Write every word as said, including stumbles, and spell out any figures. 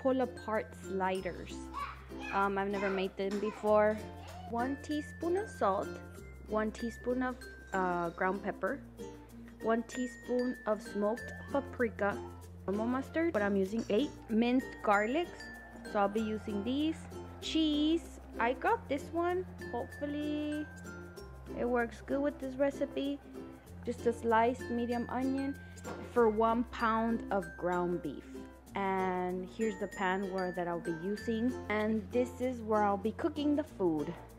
pull apart sliders. Um, I've never made them before. One teaspoon of salt, one teaspoon of uh, ground pepper, one teaspoon of smoked paprika, normal mustard, but I'm using eight, minced garlics, so I'll be using these. Cheese, I got this one. Hopefully it works good with this recipe. Just a sliced medium onion for one pound of ground beef. And here's the pan where that I'll be using, and this is where I'll be cooking the food.